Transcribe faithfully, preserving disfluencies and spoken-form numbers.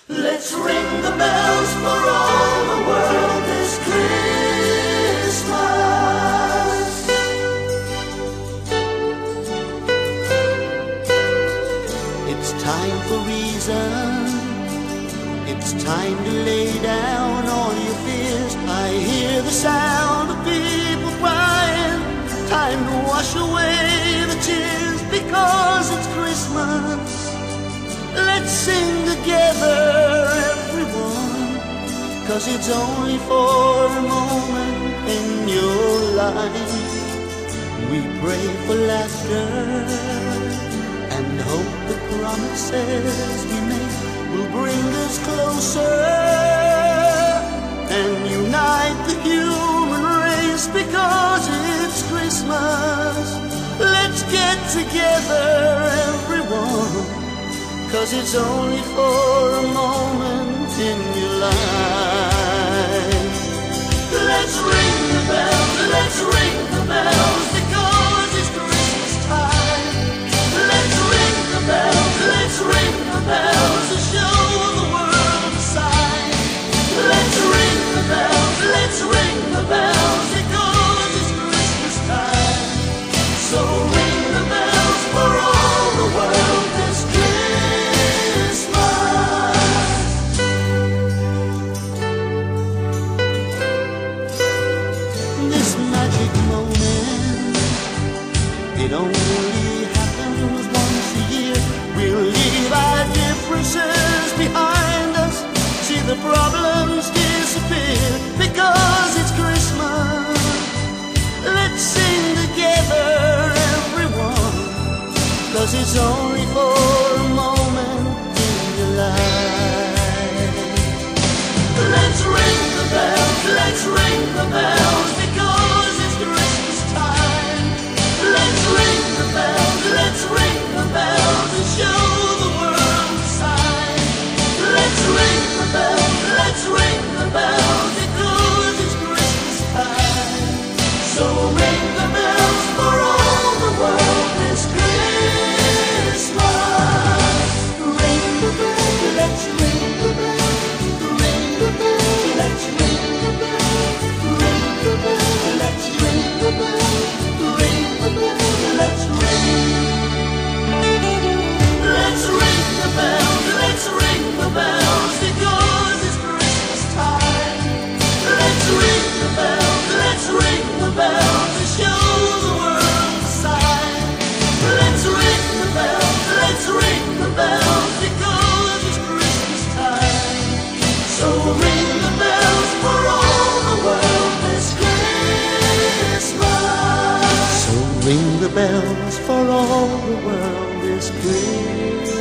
Let's ring the bells for all the world this Christmas. It's time for reason. It's time to lay down all your fears. I hear the sound of people crying. Time to wash away the tears because it's Christmas. Let's sing together, everyone, 'cause it's only for a moment in your life. We pray for laughter and hope the promises we make will bring us closer and unite the human race because it's Christmas. Let's get together, everyone, 'cause it's only for a moment in your life. Let's ring the bells, let's ring the bells, because it's Christmas time. Let's ring the bells, let's ring the bells to show the world a sign. Let's ring the bells, let's ring the bells, because it's Christmas time. So ring the bells for all the world this Christmas. This magic moment, it only happens once a year. We'll leave our differences behind us, see the problems disappear because it's Christmas. Let's sing together, everyone, 'cause it's only for a moment in your life. Let's ring the bells, let's ring the bells, because it's Christmas time. Let's ring the bells, let's ring the bells and show the world a sign. Let's ring the bells, let's ring the bells, because it's Christmas time. So ring the bells for all the world this Christmas. Ring the bells, let's ring the bells, ring the bells, let's ring the bells, ring the bells, let's ring the bells, ring the bells, let's ring. Let's ring the bells, let's ring the bells, because it's Christmas time. Let's ring the bells, let's ring the bells to show the world a sign. Let's ring the bells, let's ring the bells, because it's Christmas time. So ring the bells for all the world this Christmas. So ring the bells for all the world this Christmas.